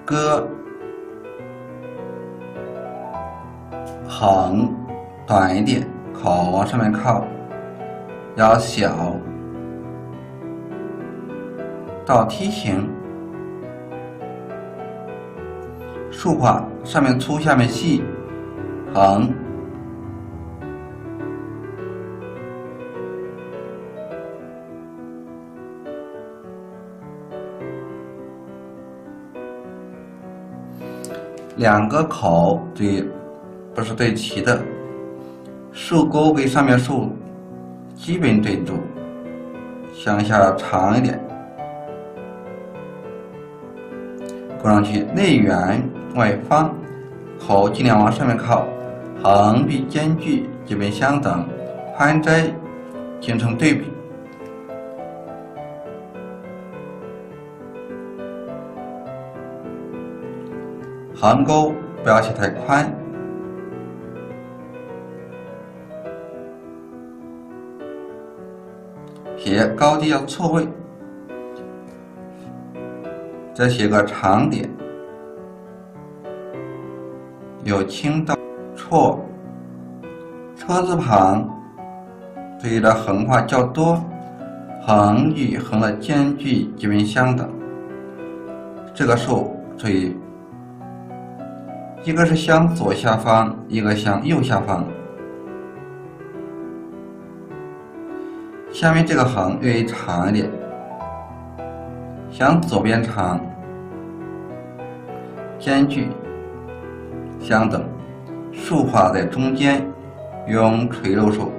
歌，横短一点，口往上面靠，要小，到梯形，竖画上面粗下面细，横。两个口不是对齐的，竖钩跟上面竖基本对住，向下长一点，勾上去，内圆外方，口尽量往上面靠，横比间距基本相等，宽窄形成对比。横钩不要写太宽，撇高低要错位，再写个长点，有轻到错，车字旁注意的横画较多，横与横的间距基本相等。这个数注意，一个是向左下方，一个向右下方。下面这个横略长一点，向左边长，间距相等，竖画在中间，用垂肉手。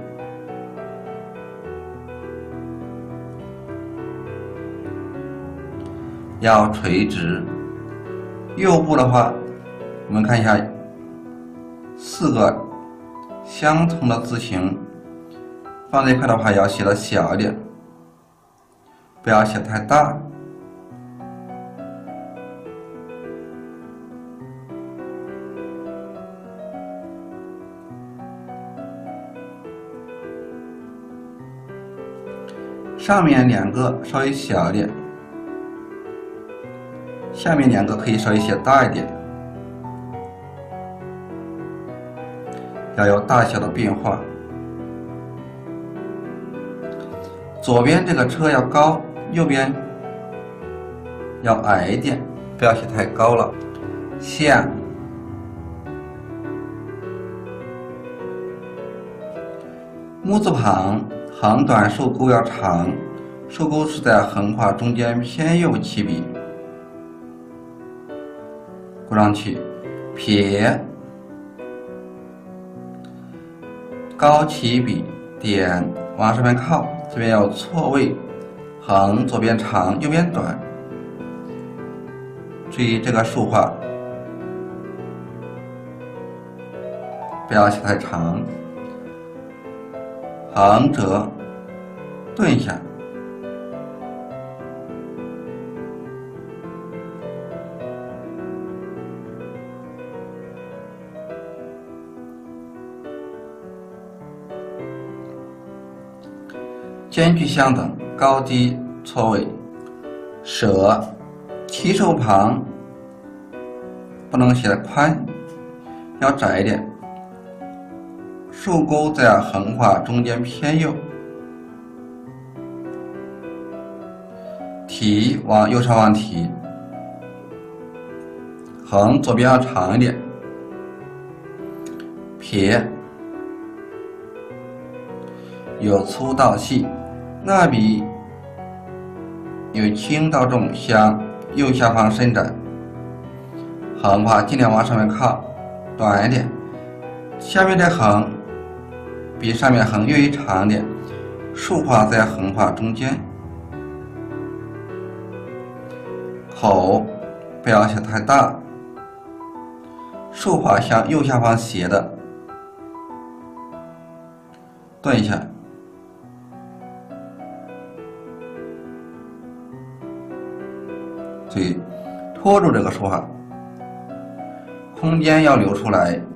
要垂直。右部的话，我们看一下4个相同的字形，放这块的话要写的小一点，不要写太大。上面2个稍微小一点，下面2个可以稍微写大一点。要有大小的变化。左边这个车要高，右边要矮一点，不要写太高了。下，木字旁横短竖钩要长，竖钩是在横画中间偏右起笔，勾上去，撇。高起笔，点往上面靠，这边要错位，横左边长，右边短。注意这个竖画，不要写太长。横折，顿下。间距相等，高低错位。舍，提手旁不能写的宽，要窄一点。竖钩在横画中间偏右，提往右上方提，横左边要长一点。撇，由粗到细。捺笔由轻到重向右下方伸展，横画尽量往上面靠，短一点。下面这横比上面横略长一点，竖画在横画中间。口不要写太大，竖画向右下方斜的，顿一下。所以拖住这个竖画，空间要留出来，